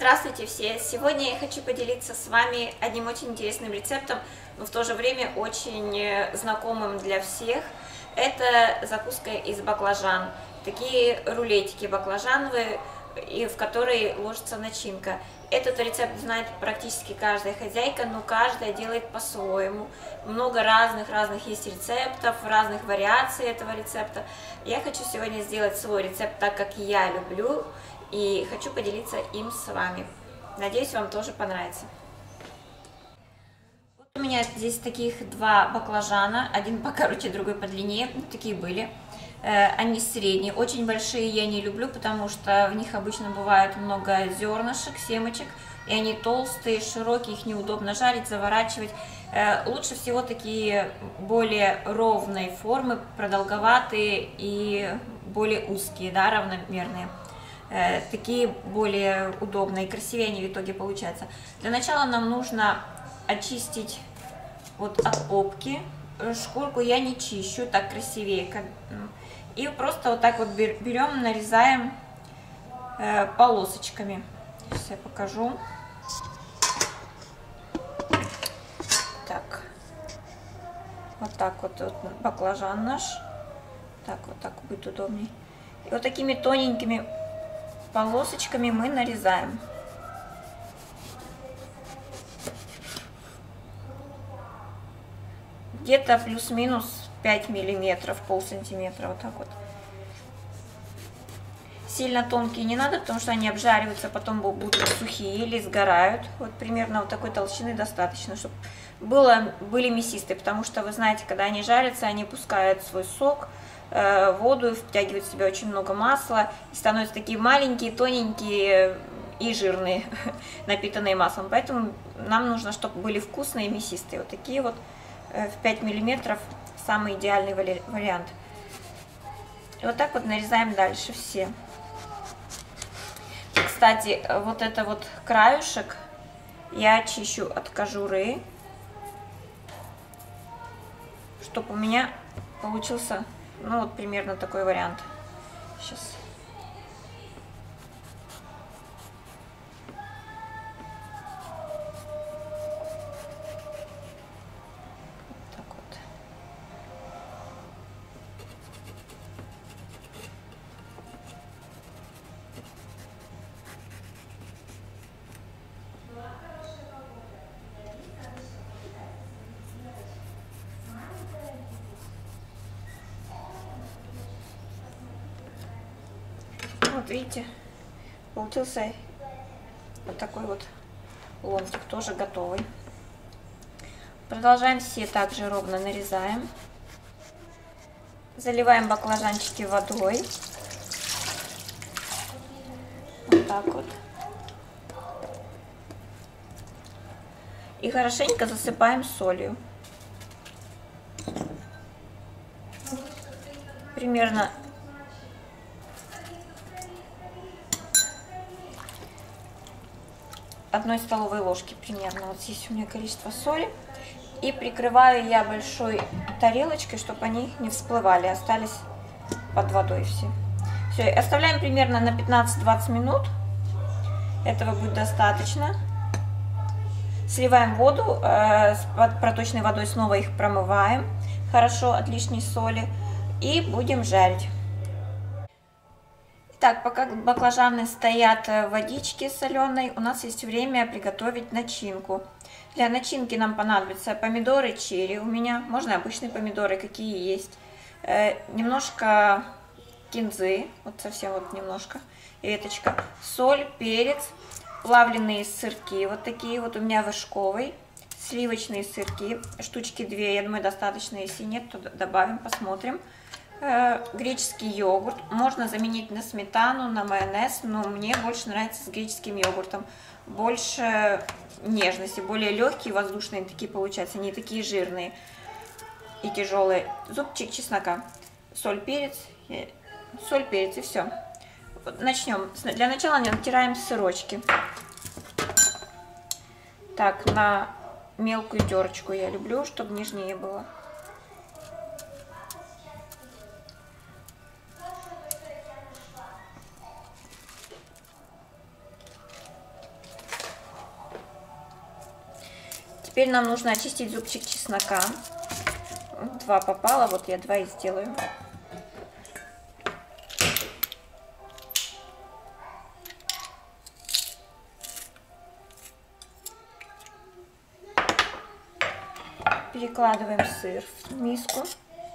Здравствуйте все! Сегодня я хочу поделиться с вами одним очень интересным рецептом, но в то же время очень знакомым для всех. Это закуска из баклажан. Такие рулетики баклажановые, в которые ложится начинка. Этот рецепт знает практически каждая хозяйка, но каждая делает по-своему. Много разных есть рецептов, разных вариаций этого рецепта. Я хочу сегодня сделать свой рецепт так, как я люблю, и хочу поделиться им с вами. Надеюсь, вам тоже понравится. Вот у меня здесь таких два баклажана, один покороче, другой по длине, такие были. Они средние, очень большие я не люблю, потому что в них обычно бывает много зернышек, семечек, и они толстые, широкие, их неудобно жарить, заворачивать. Лучше всего такие более ровной формы, продолговатые и более узкие, да, равномерные. Такие более удобные и красивее они в итоге получаются. Для начала нам нужно очистить вот от попки. Шкурку я не чищу, так красивее. И просто вот так вот берем, нарезаем полосочками. Сейчас я покажу. Так. Вот так вот баклажан наш. Так вот так будет удобней. И вот такими тоненькими полосочками мы нарезаем. Где-то плюс-минус 5 миллиметров, полсантиметра, вот так вот. Сильно тонкие не надо, потому что они обжариваются, потом будут сухие или сгорают. Вот примерно вот такой толщины достаточно, чтобы были мясистые, потому что вы знаете, когда они жарятся, они пускают свой сок, воду, втягивают в себя очень много масла и становятся такие маленькие, тоненькие и жирные, напитанные маслом. Поэтому нам нужно, чтобы были вкусные и мясистые. Вот такие вот в 5 миллиметров самый идеальный вариант. И вот так вот нарезаем дальше все. Кстати, вот это вот краюшек я очищу от кожуры, чтобы у меня получился, ну вот примерно такой вариант. Сейчас. Так вот. Вот видите, получился вот такой вот ломтик, тоже готовый. Продолжаем все также ровно нарезаем. Заливаем баклажанчики водой. Вот так вот. И хорошенько засыпаем солью. Примерно 1 столовой ложки примерно. Вот здесь у меня количество соли. И прикрываю я большой тарелочкой, чтобы они не всплывали, остались под водой все. Все, оставляем примерно на 15-20 минут. Этого будет достаточно. Сливаем воду, с проточной водой снова их промываем хорошо от лишней соли. И будем жарить. Так, пока баклажаны стоят в водичке соленой, у нас есть время приготовить начинку. Для начинки нам понадобятся помидоры черри у меня, можно обычные помидоры, какие есть. Немножко кинзы, вот совсем вот немножко, веточка. Соль, перец, плавленые сырки, вот такие вот у меня вершковый. Сливочные сырки, штучки 2, я думаю, достаточно, если нет, то добавим, посмотрим. Греческий йогурт, можно заменить на сметану, на майонез, но мне больше нравится с греческим йогуртом. Больше нежности, более легкие, воздушные такие получаются, не такие жирные и тяжелые. Зубчик чеснока, соль, перец и все. Начнем. Для начала натираем сырочки. Так, на мелкую терочку я люблю, чтобы нежнее было. Теперь нам нужно очистить зубчик чеснока. 2 попало, вот я 2 и сделаю. Перекладываем сыр в миску.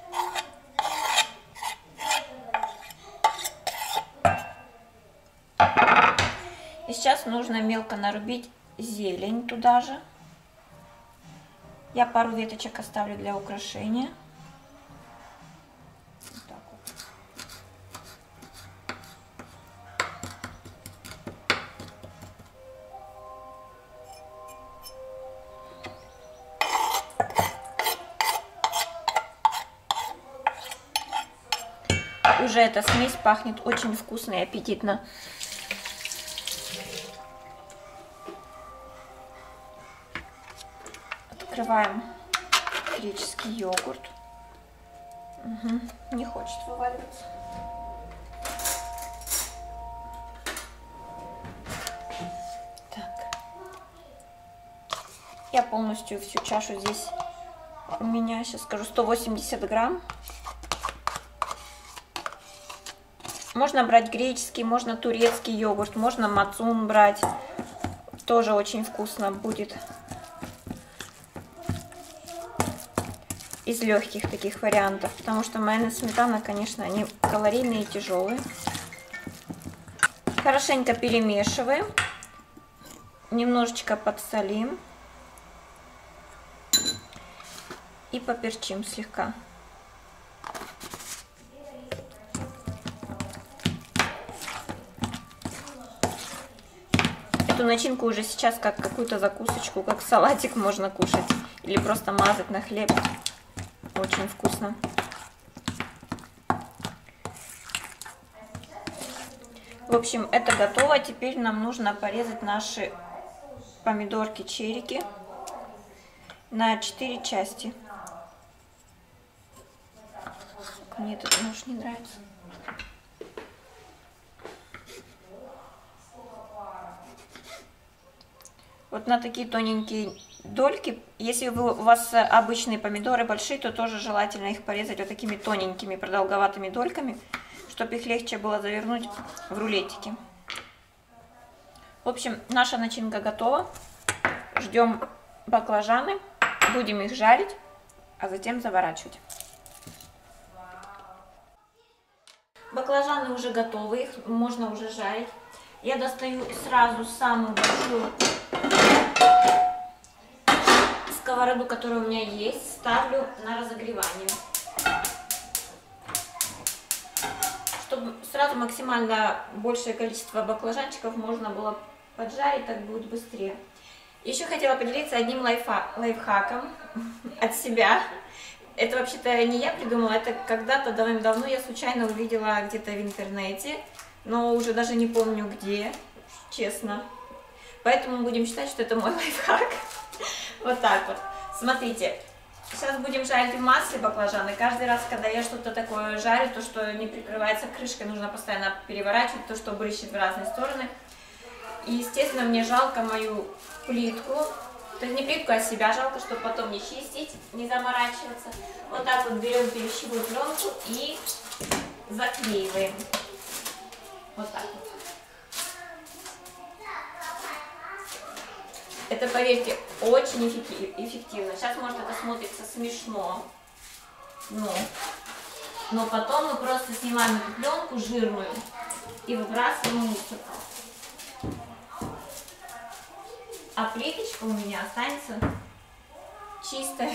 И сейчас нужно мелко нарубить зелень туда же. Я пару веточек оставлю для украшения. Вот так вот. Уже эта смесь пахнет очень вкусно и аппетитно. Открываем греческий йогурт. Угу. Не хочет вываливаться. Так. Я полностью всю чашу здесь, у меня, сейчас скажу, 180 грамм. Можно брать греческий, можно турецкий йогурт, можно мацун брать. Тоже очень вкусно будет. Из легких таких вариантов, потому что майонез, сметана, конечно, они калорийные и тяжелые. Хорошенько перемешиваем, немножечко подсолим и поперчим слегка. Эту начинку уже сейчас как какую-то закусочку, как салатик можно кушать или просто мазать на хлеб. Очень вкусно. В общем, это готово. Теперь нам нужно порезать наши помидорки-черики на 4 части. Мне этот нож не нравится. Вот на такие тоненькие дольки. Если у вас обычные помидоры большие, то тоже желательно их порезать вот такими тоненькими продолговатыми дольками, чтобы их легче было завернуть в рулетики. В общем, наша начинка готова. Ждем баклажаны, будем их жарить, а затем заворачивать. Баклажаны уже готовы, их можно уже жарить. Я достаю сразу самую большую сковороду, которая у меня есть, ставлю на разогревание. Чтобы сразу максимально большее количество баклажанчиков можно было поджарить, так будет быстрее. Еще хотела поделиться одним лайфхаком от себя. Это вообще-то не я придумала, это когда-то давным-давно я случайно увидела где-то в интернете, но уже даже не помню где, честно. Поэтому будем считать, что это мой лайфхак. Вот так вот. Смотрите, сейчас будем жарить в масле баклажаны. Каждый раз, когда я что-то такое жарю, то, что не прикрывается крышкой, нужно постоянно переворачивать, то, что брызжет в разные стороны. И, естественно, мне жалко мою плитку. То есть не плитку, а себя жалко, чтобы потом не чистить, не заморачиваться. Вот так вот берем пищевую пленку и заклеиваем. Вот так вот. Это, поверьте, очень эффективно. Сейчас, может, это смотрится смешно, но потом мы просто снимаем эту пленку жирную и выбрасываем в мусор. А плиточка у меня останется чистая.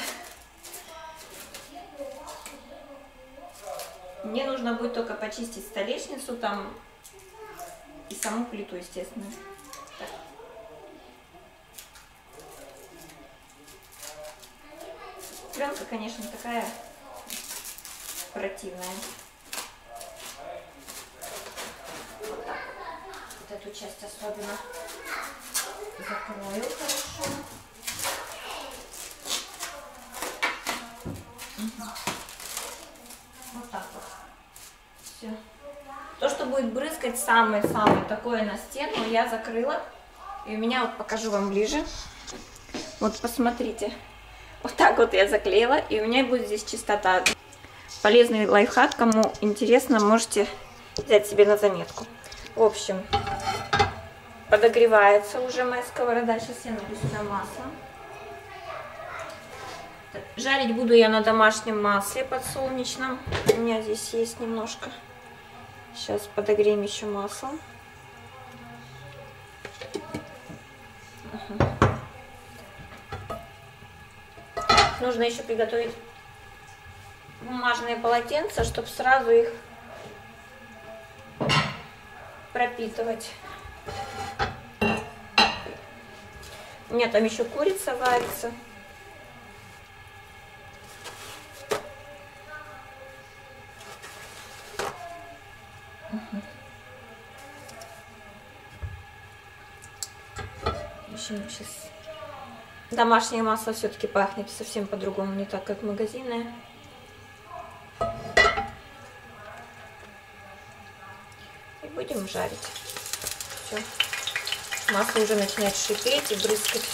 Мне нужно будет только почистить столешницу там и саму плиту, естественно. Так. Пленка, конечно, такая противная. Вот так. Вот эту часть особенно закрою хорошо. Вот так вот. Все. То, что будет брызгать, самое такое на стену, я закрыла. И у меня, вот покажу вам ближе. Вот посмотрите. Вот так вот я заклеила, и у меня будет здесь чистота. Полезный лайфхак, кому интересно, можете взять себе на заметку. В общем, подогревается уже моя сковорода. Сейчас я налью сюда масло. Жарить буду я на домашнем масле подсолнечном. У меня здесь есть немножко. Сейчас подогреем еще масло. Нужно еще приготовить бумажные полотенца, чтобы сразу их пропитывать. У меня там еще курица варится. Сейчас домашнее масло все-таки пахнет совсем по-другому, не так, как магазинное. И будем жарить. Все. Масло уже начинает шипеть и брызгать.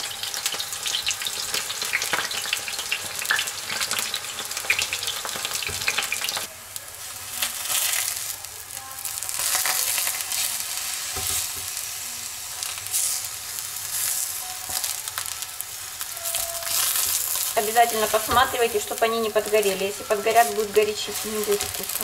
Обязательно посматривайте, чтобы они не подгорели. Если подгорят, будет горячить, не будет вкусно.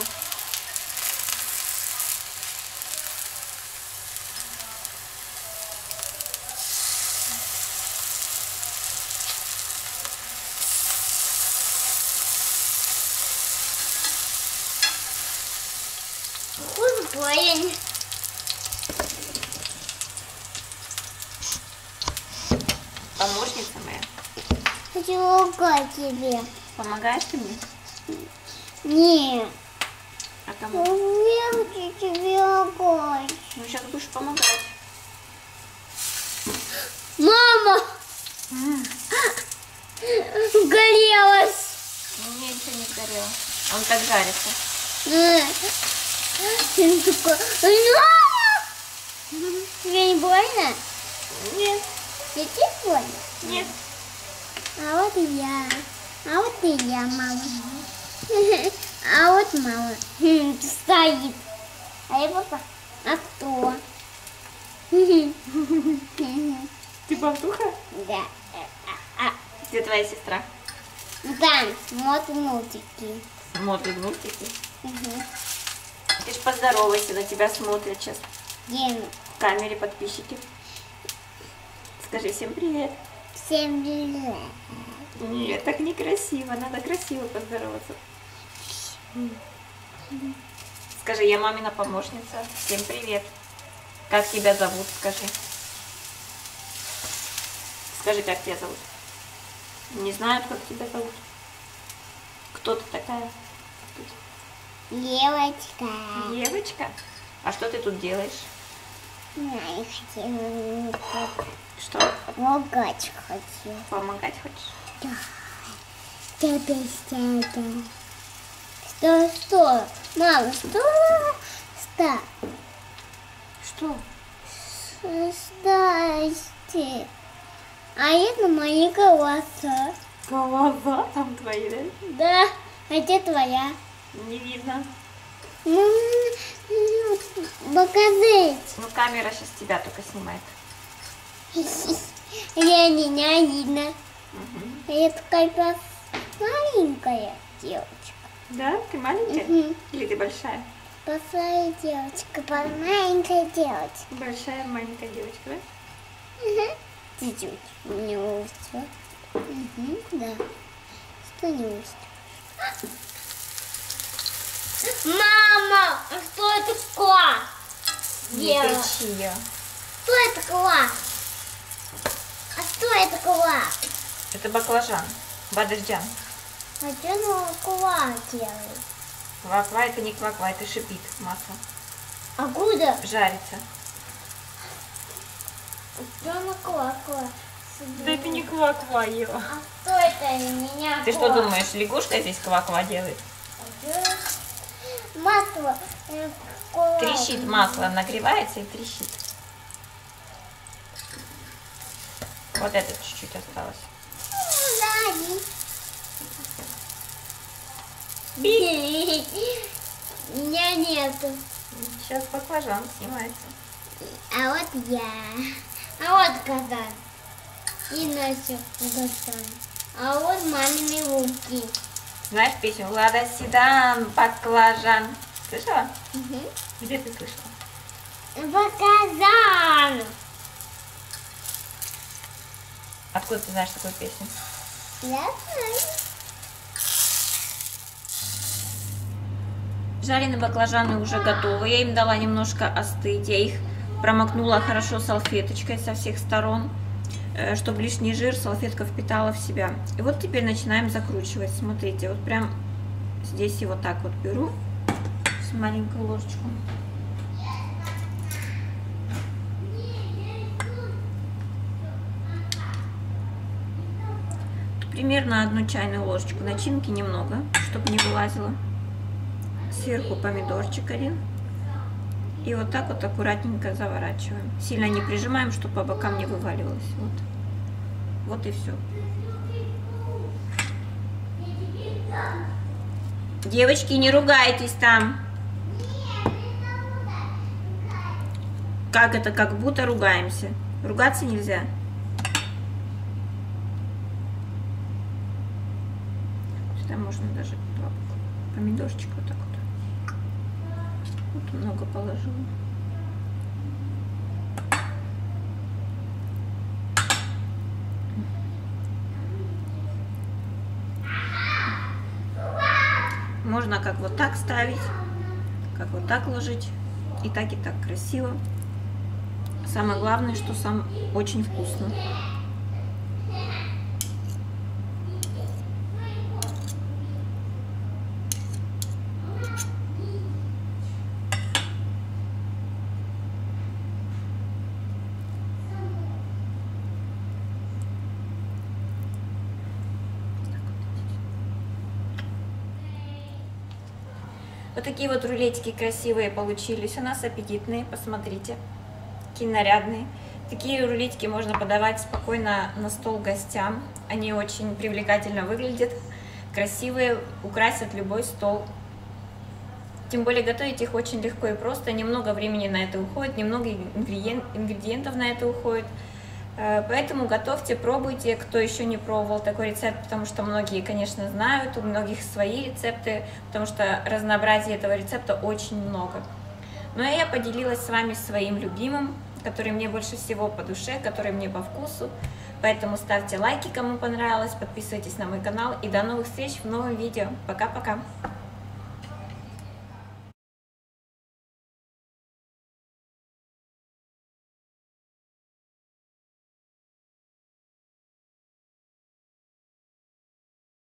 Помощница моя. Хочу лгать тебе. Помогаешь ты мне? Нет. А кому? Я хочу тебе лгать. Ну, сейчас будешь помогать. Мама! Горелась. Мне ничего не сгорело. Он так жарится. Ты такой... Тебе не больно? Нет. Тебе больно? Нет. А вот и я. А вот и я, мама. А вот мама стоит. А я папа. А кто? Ты бабуха? Да. Где твоя сестра? Да, вот мультики. Смотрит мультики. Ты ж поздоровайся, на тебя смотрят сейчас Гена. в камере подписчики. Скажи всем привет. Всем привет. Нет, так некрасиво, надо красиво поздороваться. Скажи, я мамина помощница. Всем привет. Как тебя зовут, скажи. Скажи, как тебя зовут. Не знают, как тебя зовут. Кто ты такая? Девочка. Девочка? А что ты тут делаешь? Я хотела Что? лгать хочу. Помогать хочешь? Да. Что? Мама, что? Что? Здрасте. А это мои глаза. Глаза там твои, да? Да. А где твоя? Не видно. Ну, показать. Ну, камера сейчас тебя только снимает. Я не видно. Я такая маленькая девочка. Да? Ты маленькая? Мгм. Или ты большая? Большая девочка, маленькая девочка. Большая маленькая девочка, да? Чуть-чуть. Не устро. Да. Что не устро? Мама, а что это такое? Не кричи я. Что это такое? А что это такое? Это баклажан. Бадырджан. А что молоко делает? Кваква это не кваква, это шипит масло. А куда? Жарится. Что молоко? Да это не кваква, Ева. А что это меня? Ты что думаешь, лягушка здесь кваква делает? Масло. Трещит масло, нагревается и трещит. Вот это чуть-чуть осталось. Смотри. Меня нету. Сейчас баклажан снимается. А вот я. А вот казан. И Настя казан. А вот мамины руки. Знаешь песню «Лада седан, баклажан»? Слышала? Угу. Где ты слышала? Баклажан. Откуда ты знаешь такую песню? Я знаю. Жареные баклажаны уже готовы. Я им дала немножко остыть. Я их промокнула хорошо салфеточкой со всех сторон, чтобы лишний жир салфетка впитала в себя. И вот теперь начинаем закручивать. Смотрите, вот прям здесь и вот так вот беру с маленькую ложечку. Примерно 1 чайную ложечку начинки, немного, чтобы не вылазило. Сверху помидорчик 1. И вот так вот аккуратненько заворачиваем. Сильно не прижимаем, чтобы по бокам не вываливалось. Вот и все. Девочки, не ругайтесь там. Как это, как будто ругаемся? Ругаться нельзя. Сюда можно даже 2 помидорчика вот так вот. Вот много положила. Можно как вот так ставить, как вот так ложить. И так красиво. Самое главное, что сам очень вкусно. Вот такие вот рулетики красивые получились у нас, аппетитные, посмотрите, какие нарядные. Такие рулетики можно подавать спокойно на стол гостям, они очень привлекательно выглядят, красивые, украсят любой стол. Тем более готовить их очень легко и просто, немного времени на это уходит, немного ингредиентов на это уходит. Поэтому готовьте, пробуйте, кто еще не пробовал такой рецепт, потому что многие, конечно, знают, у многих свои рецепты, потому что разнообразия этого рецепта очень много. Но я поделилась с вами своим любимым, который мне больше всего по душе, который мне по вкусу. Поэтому ставьте лайки, кому понравилось, подписывайтесь на мой канал и до новых встреч в новом видео. Пока-пока!